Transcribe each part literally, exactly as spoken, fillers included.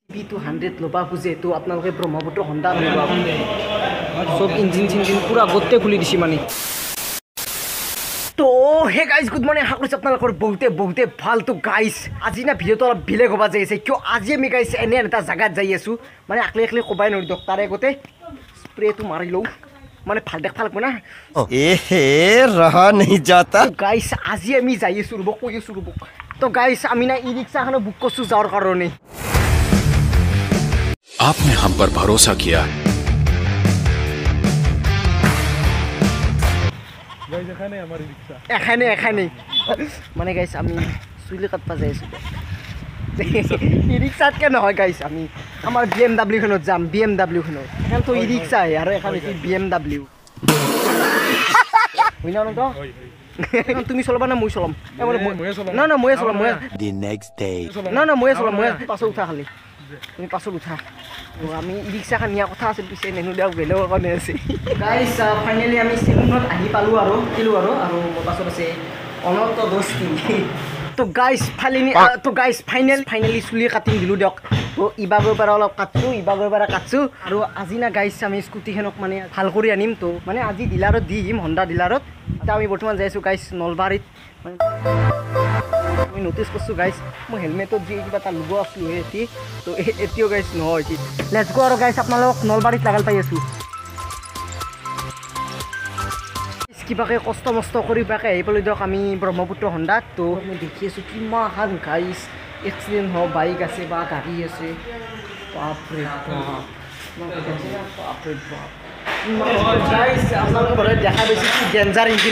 B two hundred ল'বা খোজে তো আপোনালোকে ব্ৰহ্মপুত্ৰ হণ্ডা ল'বা সব ইঞ্জিন চিঞ্জিন পুৰা গোটে খুলি দিছি মানে তো হে গাইজ গুড মৰ্নিং আশা কৰিছোঁ আপোনালোকৰ বহুতে বহুতে ভাল তো গাইজ আজি না ভিডিঅ'টো অলপ বেলেগ হ'ব যাই আছে কিয় আজি আমি গাইজ এনে এটা জাগাত যাই আছোঁ মানে আকলে আকলে ক'বাই নোৱাৰি দিয়ক তাৰে আগতে স্প্ৰেটো মাৰি লওঁ মানে ভাল দেখ ভাল লাগব না এহে ৰহা नहीं जाता গাইজ আজি আমি যাই আছোঁ ৰ'ব কৈ আছোঁ ৰ'ব তো গাইজ আমি না ই ৰিক্সাখন বুক কৰিছোঁ যাৱাৰ কাৰণে आपने हम पर भरोसा किया এখানে এখানে মানে গাইছ আমি চুলি কাটবা যাই আছোঁ ই ৰিক্সাতকৈ নহয় গাইছ আমি আমাৰ বি এম ডাব্লিউখনত যাম বি এম ডাব্লিউখনত এখানতো ই ৰিক্সাহে আৰু এখন হৈছে বি এম ডাব্লিউ হয় না তো তুমি চলাবা না মই চলাম না না ময়ে চলাম মই the next day না না ময়ে চলাম মই পাছত উঠা খালি তুমি পাছত উঠা আমি ই ৰিক্সাখন নিয়া কথা আছিল পিছে নেনো দিয়ক বেলেগৰ কাৰণে আছে গাইছ ফাইনেলি আমি চেলুনত আহি পালোঁ আৰু কিলো আৰু আৰু মোৰ পাছত আছে অনন্ত দোস্তি তো গাইছ ফাইনেলি তো গাইছ ফাইনেল ফাইনেলি চুলি কাটিং দিলোঁ দিয়ক তো ইবাগৰ পৰা অলপ কাটছোঁ ইবাগৰ পৰা কাটছোঁ আৰু আজি না গাইছ আমি স্কুটিখনক মানে ভাল কৰি আনিম তো মানে আজি ডিলাৰত দিম হণ্ডা ডিলাৰত এতিয়া আমি বৰ্তমান যাই আছোঁ গাইছ নলবাৰীত আমি নটিচ কৰিছোঁ গাইছ মই হেলমেটত যি কিবা এটা লুব আছিলোঁ এটি তো এতিয়াও গাইছ নহয় এটি লেটছ গো আৰু গাইছ আপোনালোক নলবাৰীত লাগাল পাই আছোঁ কিবাকে কষ্ট মষ্ট কৰি পাকে আহি পালোঁ দিয়ক আমি ব্ৰহ্মপুত্ৰ হণ্ডাত তো আমি দেখি আছোঁ কিমান গাইছ এক্সিডেণ্ট হওক বাইক আছে বা গাড়ী আছে বাপৰে বাপ বাপৰে বাপ গাইছ আপোনালোকৰ ঘৰত দেখা পাইছোঁ কি ডেঞ্জাৰ ইঞ্জিন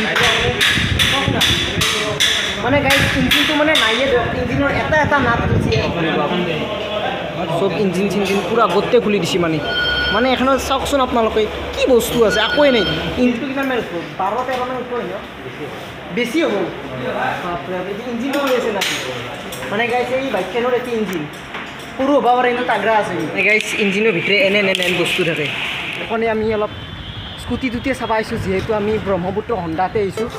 মানে গাইছ ইঞ্জিনটো মানে নাইয়ে দিয়ক ইঞ্জিনৰ এটা এটা নাট খুলিছে চব ইঞ্জিন চিঞ্জিন পুৰা গোটে খুলি দিছে মানে মানে এখনত চাওকচোন আপোনালোকে কি বস্তু আছে একোৱেই নাই ইঞ্জিনটো কিমান মান উঠব বাৰ তেৰ মান উঠব ন বেছি হ'ব ইঞ্জিনটো কৰি আছে নাকি মানে গাইছ এই বাইকখনৰ এটি ইঞ্জিন সৰু হ'ব পাৰে কিন্তু তাগৰা আছে গাইছ ইঞ্জিনৰ ভিতৰে এনে এনে এনে বস্তু থাকে এখনে আমি অলপ স্কুটি দুটিয়ে চাব আহিছোঁ যিহেতু আমি ব্ৰহ্মপুত্ৰ হণ্ডাতে আহিছোঁ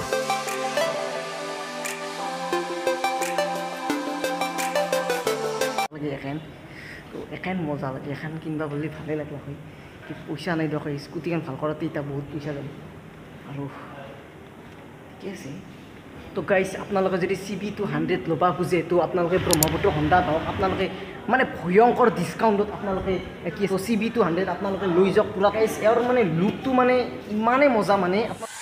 এখন তো এখন মজা লাগে এখন কিনবা বুলি ভালেই লাগলা হয় কি পইচা নাই দৰকাৰ স্কুটিখন ভাল কৰাতে এতিয়া বহুত পইচা যাব আৰু ঠিকে আছে তো গাইছ আপোনালোকে যদি চি বি টু হাণ্ড্ৰেড ল'বা খোজে তো আপোনালোকে ব্ৰহ্মপুত্ৰ হণ্ডাত হওক আপোনালোকে মানে ভয়ংকৰ ডিছকাউণ্টত আপোনালোকে কি আছে চি বি টু হাণ্ড্ৰেড আপোনালোকে লৈ যাওক পুৰা গাইছ ইয়াৰ মানে লুকটো মানে ইমানেই মজা মানে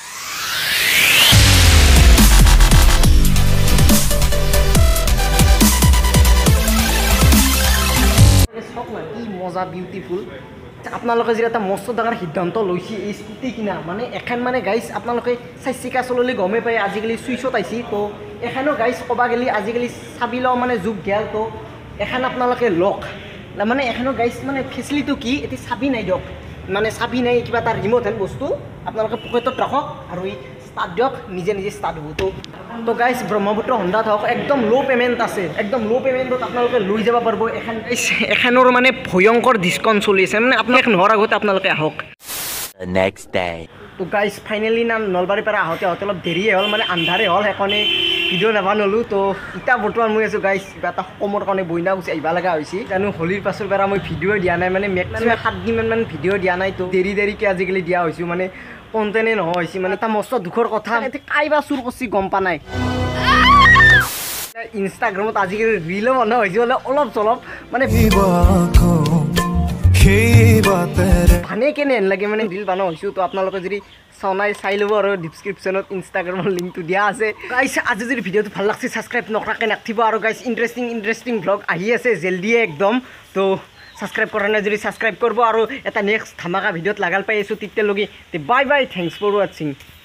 কি মজা বিউটিফুল আপোনালোকে যদি এটা মস্ত ডাঙৰ সিদ্ধান্ত লৈছে এই স্কুটি কিনা মানে এখন মানে গাইছ আপোনালোকে চাৰিচকীয়া চললে গমেই পায় আজিকালি চুইচত আহিছে তো এখনো গাইছ ক'বা গেলি আজিকালি চাবি লওঁ মানে যুগ গেল তো এখন আপোনালোকে লওক মানে এখনো গাইছ মানে ফেচিলিটিটো কি এতিয়া চাবি নাই দিয়ক মানে চাবি নাই কিবা এটা ৰিম'ট হেন বস্তু আপোনালোকে পকেটত ৰাখক আৰু এই ষ্টাৰ্ট দিয়ক নিজে নিজে ষ্টাৰ্ট হ'ব তো তো গাইছ ব্ৰহ্মপুত্ৰ হণ্ডাত হওক একদম ল' পে'মেণ্ট আছে একদম ল' পে'মেণ্টত আপোনালোকে লৈ যাব পাৰিব এখন গাইছ এখনৰ মানে ভয়ংকৰ ডিছকাউণ্ট চলি আছে মানে আপোনালোকে নোহোৱাৰ আগতে আপোনালোকে আহক next day তো গাইছ ফাইনেলি না নলবাৰীৰ পৰা আহোঁতে আহোঁতে অলপ দেৰিয়ে হ'ল মানে আন্ধাৰে হ'ল সেইকাৰণে ভিডিঅ' নাবানলোঁ তো এতিয়া বৰ্তমান মই আছোঁ গাইছ কিবা এটা কমৰ কাৰণে বইনা গুচি আহিব লগা হৈছে জানো হোলীৰ পাছৰ পৰা মই ভিডিঅ' দিয়া নাই মানে মেক্সিমাম সাতদিনমান মান ভিডিঅ' দিয়া নাই তো দেৰি দেৰিকৈ আজিকালি দিয়া হৈছোঁ মানে কণ্টেণ্টে নহয় হৈছে মানে এটা মস্ত দুখৰ কথা কাইবা চুৰ কৰিছে গম পা নাই ইনষ্টাগ্ৰামত আজিকালি ৰিলো বন্ধ হৈছে বোলে অলপ চলপ মানে ভানে কেনে লাগে মানে ৰিল বনোৱা হৈছোঁ তো আপোনালোকে যদি চাই চাই ল'ব আৰু ডিছক্ৰিপশ্যনত ইনষ্টাগ্ৰামৰ লিংকটো দিয়া আছে গাইছ আজি যদি ভিডিঅ'টো ভাল লাগছে ছাবস্ক্ৰাইব নকৰাকৈ নাথাকিব আৰু গাইছ ইণ্টাৰেষ্টিং ইণ্টাৰেষ্টিং ভ্লগ আহি আছে জল্দিয়ে একদম তো ছাবস্ক্ৰাইব কৰা নাই যদি ছাবস্ক্ৰাইব কৰিব আৰু এটা নেক্সট ধামাকা ভিডিঅ'ত লাগাল পাই আছোঁ তেতিয়ালৈকে বাই বাই থেংকছ ফৰ ৱাচিং